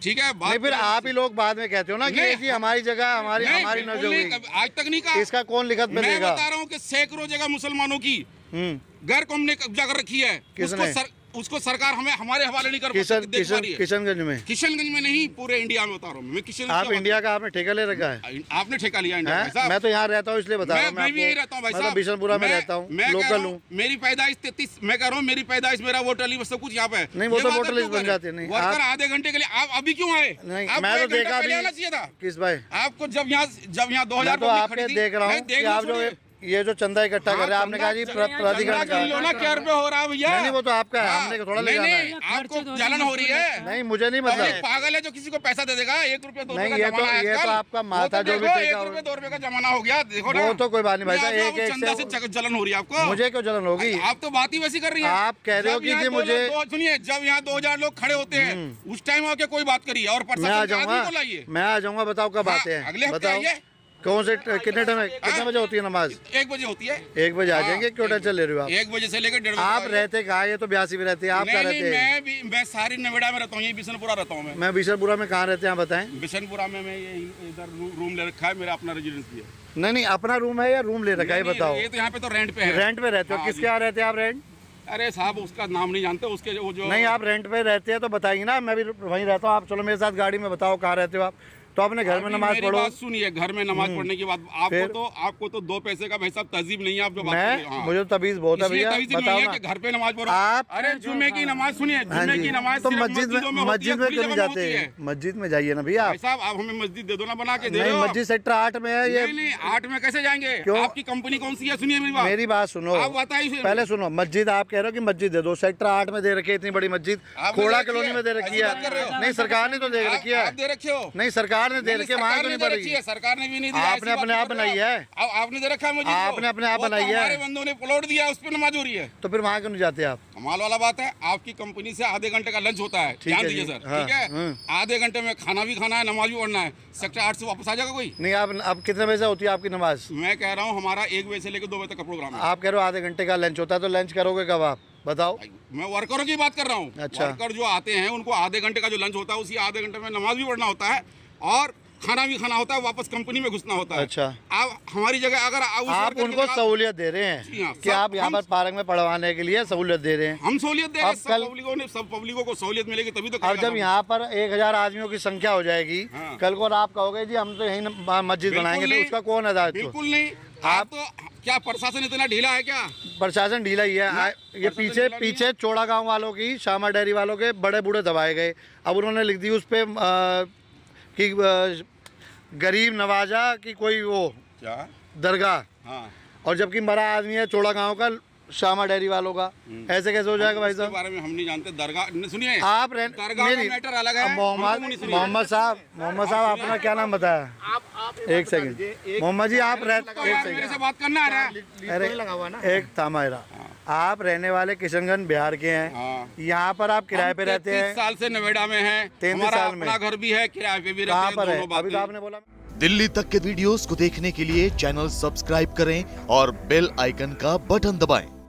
ठीक है। नहीं, फिर आप ही लोग बाद में कहते हो ना कि जी हमारी जगह हमारी नजर, आज तक नहीं कहा। इसका कौन लिखत में मैं देगा? बता रहा हूँ कि सैकड़ों जगह मुसलमानों की घर को हमने कब्जा कर रखी है। उसको सरकार हमें हमारे हवाले नहीं कर पाती। किशनगंज में नहीं, पूरे इंडिया में बता रहा हूँ मैं। किशनगंज आप इंडिया का आपने ठेका ले रखा है? आपने ठेका लिया इंडिया का? मैं तो यहाँ रहता हूँ इसलिए बता रहा हूँ। मैं भी यही रहता हूँ भाई साहब, बिशनपुरा में रहता हूँ, लोकल हूँ। मेरी पैदाइश 33, मैं कह रहा हूँ मेरी पैदाइश, मेरा वोटर लिस्ट सब कुछ यहाँ पे है। नहीं, वो तो वोटर लिस्ट बन जाते नहीं। आधे घंटे के लिए आप अभी क्यों आए? मैं तो देखा चाहिए था। किस भाई आपको जब यहाँ 2000 तो आपने देख रहा हूँ आप जो ये जो चंदा इकट्ठा कर रहे हैं, आपने कहा जी प्राधिकरण का क्या रुपए हो रहा है भैया? नहीं, वो तो आपका है, हमने थोड़ा ले जाना है। आपको जलन हो रही है? नहीं, मुझे नहीं मतलब। पागल है जो किसी को पैसा दे देगा। 1 रुपया 2 रुपये नहीं, ये तो आपका माथा जो भी 1 रुपये 2 रुपये का जमाना हो गया। देखो ना, वो तो कोई बात नहीं भाई साहब। एक चंदा से जलन हो रही है आपको? मुझे क्यों जलन होगी? आप तो बात ही वैसी कर रही है। आप कह रहे हो कि मुझे सुनिए, जब यहाँ 2000 लोग खड़े होते हैं उस टाइम आके कोई बात करिए और मैं आ जाऊंगा। बताओ कब आते हैं? अगले हफ्ते आइए। कौन से कितने टाइम कितने बजे होती है नमाज? 1 बजे होती है। 1 बजे आ जाएंगे। क्यों टेंशन ले रहे हो आप? 1 बजे से लेकर 1:30 बजे। आप रहते कहाँ? ये तो 82 में रहते हैं, आप कहाँ रहते हैं? मैं सारी नवेड़ा में रहता हूँ, यही बिशनपुरा रहता हूँ मैं बिशनपुरा में कहाँ रहते हैं बताएं? बिशनपुरा में मैं ये इधर रूम ले रखा है, मेरा अपना रेजिडेंस भी है। नहीं, अपना रूम है या रूम ले रखा है बताओ? ये तो यहाँ पे तो रेंट पे है। रेंट पे रहते हो? किसके यहाँ रहते हैं आप रेंट? अरे साहब उसका नाम नहीं जानते, उसके वो जो नहीं, आप रेंट पे रहते हैं तो बताइए ना, मैं भी वहीं रहता हूँ। आप चलो मेरे साथ गाड़ी में, बताओ कहाँ रहते हो आप? तो अपने घर में नमाज पढ़ो। सुनिए, घर में नमाज पढ़ने की बात आपको तो 2 पैसे का भाई साहब तहजीब नहीं है। आप जो बात मुझे तो तमीज बहुत है भैया, बताओ ना। घर पे नमाज पढ़ो आप। अरे जुम्मे की नमाज सुनिए, जुम्मे की नमाज तो मस्जिद में क्यों नहीं जाते? मस्जिद में जाइए ना भैया साहब। आप हमें मस्जिद दे दो ना, बना के दे दो। मस्जिद सेक्टर 8 में है ये। नहीं, 8 में कैसे जाएंगे? आपकी कंपनी कौन सी है? सुनिए मेरी बात सुनो, आप बताइए पहले सुनो। मस्जिद आप कह रहे हो कि मस्जिद दे दो, सेक्टर 8 में दे रखी है इतनी बड़ी मस्जिद, खोड़ा कॉलोनी में दे रखी है। नहीं, सरकार ने तो दे रखी है। दे रखे हो? नहीं, सरकार ने दे रखी है, तो नहीं पड़ेगी। सरकार ने भी नहीं दिया। आपने अपने आप बनाई है। आपने दे रखा है मुझे? आपने अपने आप बनाई है। हमारे बंदों ने प्लॉट दिया, उस पर नमाज हो रही है। तो फिर वहाँ क्यों नहीं जाते आप? कमाल वाला बात है। आपकी कंपनी से आधे घंटे का लंच होता है, ध्यान दीजिए सर। ठीक है, आधे घंटे में खाना भी खाना है, नमाज भी पढ़ना है। सेक्टर 8 से वापस आ जाएगा कोई? नहीं। अब कितने बजे से होती है आपकी नमाज? मैं कह रहा हूँ हमारा 1 बजे से लेकर 2 बजे तक का प्रोग्राम है। आप कह रहे हो आधे घंटे का लंच होता है, तो लंच करोगे कब आप बताओ? मैं वर्करों की बात कर रहा हूँ। अच्छा। वर्कर जो आते हैं उनको आधे घंटे का जो लंच होता है, उसी आधे घंटे में नमाज भी पढ़ना होता है और खाना भी खाना होता है, वापस कंपनी में घुसना होता है। अच्छा। आप हमारी जगह अगर आप उनको सहूलियत दे रहे हैं कि आप यहाँ पर पार्क में पढ़वाने के लिए सहूलियत दे रहे हैं? हम सहूलियत दे रहे हैं। सब पब्लिकों को सहूलियत मिलेगी तभी तो। अब जब यहाँ पर 1000 आदमियों की संख्या हो जाएगी, कल को आप कहोगे जी हम तो यही मस्जिद बनाएंगे, तो उसका कौन है दायित्व? बिल्कुल नहीं। आप तो क्या प्रशासन इतना ढीला है क्या? प्रशासन ढीला ही है। ये पीछे चौड़ा गाँव वालों की, श्यामा डेयरी वालों के बड़े बूढ़े दबाए गए। अब उन्होंने लिख दी उस पर कि गरीब नवाजा की कोई वो क्या दरगाह। हाँ। और जबकि मरा आदमी है चौड़ा गांव का, श्यामा डेयरी वालों का। ऐसे कैसे हो जाएगा भाई साहब? बारे में हम नहीं जानते। दरगाह सुनिए, आप मैटर अलग है। मोहम्मद साहब अपना क्या नाम बताया? एक सेकंड मोहम्मद जी, आप मेरे से बात करना है? अरे एक तामायरा, आप रहने वाले किशनगंज बिहार के हैं। यहाँ पर आप किराए पे रहते हैं? 33 साल से नोएडा में है। 33 साल में अपना घर भी है, किराए पे भी रहते हैं। पर है? अभी तो आपने बोला। दिल्ली तक के वीडियोस को देखने के लिए चैनल सब्सक्राइब करें और बेल आइकन का बटन दबाएं।